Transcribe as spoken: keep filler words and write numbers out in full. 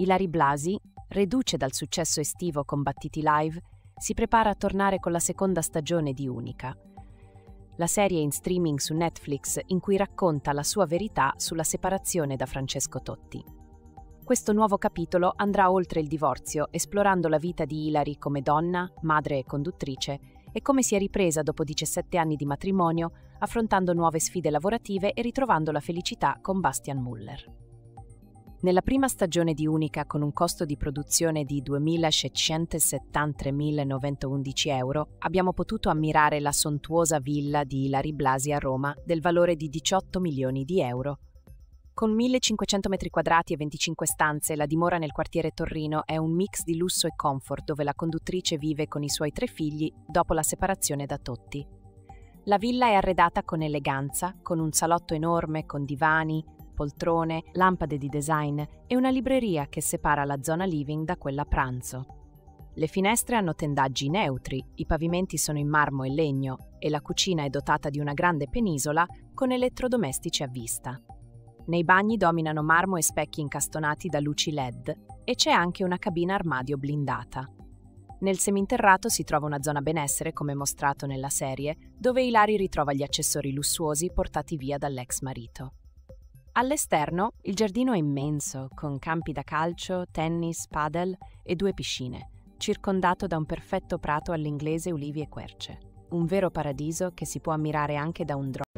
Ilary Blasi, reduce dal successo estivo con Battiti Live, si prepara a tornare con la seconda stagione di Unica. La serie è in streaming su Netflix in cui racconta la sua verità sulla separazione da Francesco Totti. Questo nuovo capitolo andrà oltre il divorzio, esplorando la vita di Ilary come donna, madre e conduttrice e come si è ripresa dopo diciassette anni di matrimonio, affrontando nuove sfide lavorative e ritrovando la felicità con Bastian Muller. Nella prima stagione di Unica, con un costo di produzione di duemilaseicentosettantatremilanovecentodici euro, abbiamo potuto ammirare la sontuosa villa di Ilary Blasi a Roma del valore di diciotto milioni di euro. Con millecinquecento metri quadrati e venticinque stanze, la dimora nel quartiere Torrino è un mix di lusso e comfort dove la conduttrice vive con i suoi tre figli dopo la separazione da Totti. La villa è arredata con eleganza, con un salotto enorme con divani, poltrone, lampade di design e una libreria che separa la zona living da quella pranzo. Le finestre hanno tendaggi neutri, i pavimenti sono in marmo e legno e la cucina è dotata di una grande penisola con elettrodomestici a vista. Nei bagni dominano marmo e specchi incastonati da luci L E D e c'è anche una cabina armadio blindata. Nel seminterrato si trova una zona benessere come mostrato nella serie, dove Ilary ritrova gli accessori lussuosi portati via dall'ex marito. All'esterno il giardino è immenso, con campi da calcio, tennis, padel e due piscine, circondato da un perfetto prato all'inglese ulivi e querce. Un vero paradiso che si può ammirare anche da un drone.